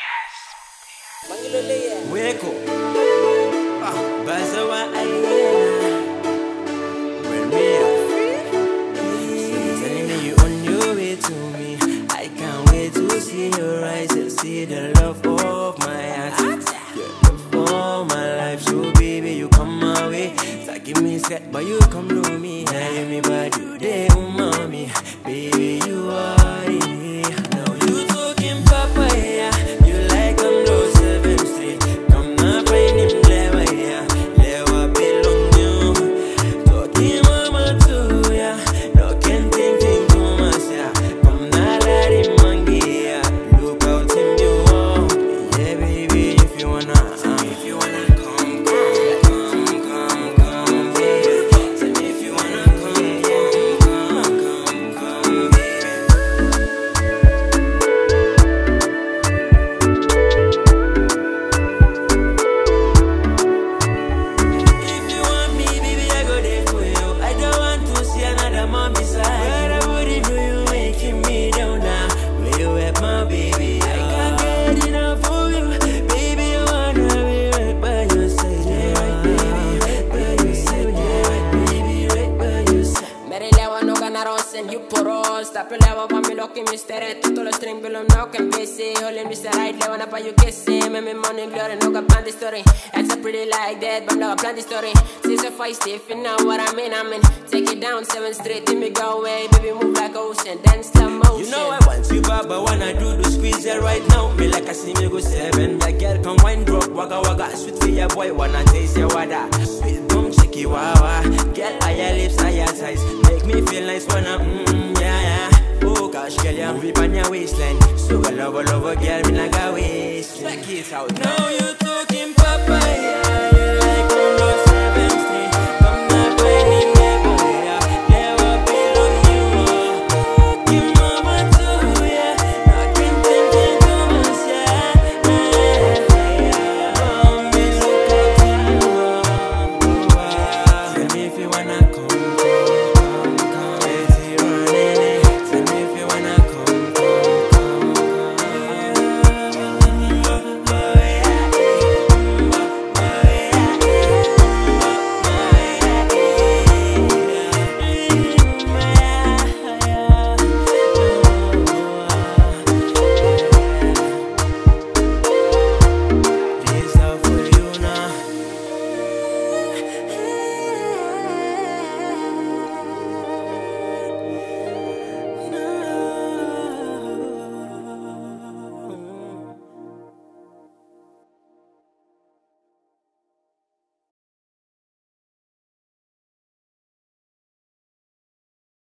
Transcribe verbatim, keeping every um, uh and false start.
Wake up, ah, Bazawa Ayana. When we are free, telling me you on your way to me. I can't wait to see your eyes and see the love of my heart. Yeah, for my life, so baby, you come my way. So give me set, but you come to me. Now you me bad, you there, mommy. Baby, you are here. Now you talking papa, yeah. You like Kam Lo seventh Street. Come now, find him clever, yeah. Lewa belong you. Talking mama too, yeah. No can think think too much, yeah. Come now, let him mangy, yeah. Look out him you want. Yeah, baby, if you wanna, uh, if you wanna come, come, come, come, come, baby. Tell me if you wanna come, come, come, come, baby. If you want me, baby, I go there for you. I don't want to see another man beside you. But I wouldn't do you making me down now. Where you at, my baby? I can't get enough of you. Baby, I wanna be right by your side. Yeah, right, baby, right by your side. Yeah, right, baby, right by your side. Meri lewa no ganaron sen you poro. Stop your lewa pa mi loki mistere. Tutto lo string below no can be see. Holding mister right lewa na pa you kissing. Me me money glory no ga plan the story. It's a pretty like that but no ga plan the story. Since a fight stiff you know what I mean I mean. Take it down seven straight then me go away. Baby move like ocean then slow motion. You know I want you bad, but when I do the squeeze it right now, me like I see me go seven. That girl come wine drop, wagga wagga, sweet for your boy, wanna taste your water. Sweet boom, chicky wawa. Girl, higher lips, higher thighs, make me feel nice when I'm mm, yeah yeah. Oh gosh, girl, you move it on your waistline. So I love a love a girl, me like a waist. Check it out. Now you.